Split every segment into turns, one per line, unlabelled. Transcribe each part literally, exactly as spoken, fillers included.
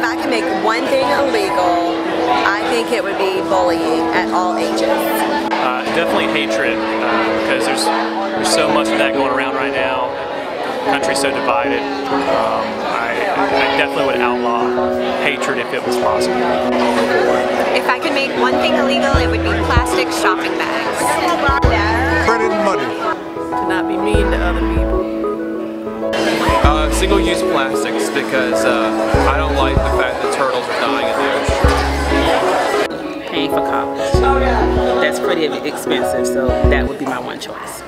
if I could make one thing illegal, I think it would be bullying at all ages.
Uh, definitely hatred, uh, because there's there's so much of that going around right now. The country's so divided. Um, I, I definitely would outlaw hatred if it was possible.
If I could make one thing illegal, it would be plastic shopping bags.
Printed money.
To not be mean to other people.
Uh, single-use plastics, because uh, I don't like the fact that turtles are dying in the ocean.
Paying for college. That's pretty expensive, so that would be my one choice.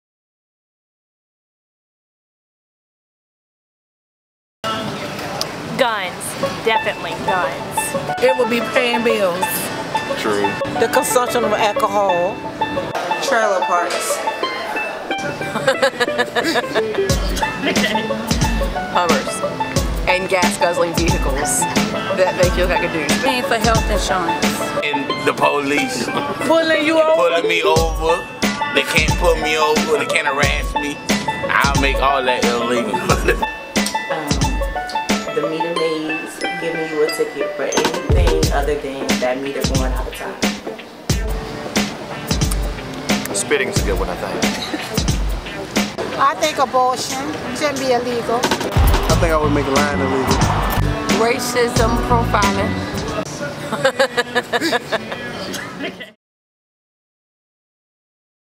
Guns. Definitely guns.
It would be paying bills.
True.
The consumption of alcohol.
Trailer parks.
Hummers. And gas-guzzling vehicles that make you look like a douche.
Paying for health insurance.
And the police
Pulling you over.
pulling me over. They can't pull me over. They can't harass me. I'll make all that illegal.
The meter maids giving you a ticket for anything other than that meter going out of time.
Spitting's a good one, I think.
I think abortion shouldn't be illegal.
I think I would make lying illegal.
Racism profiling.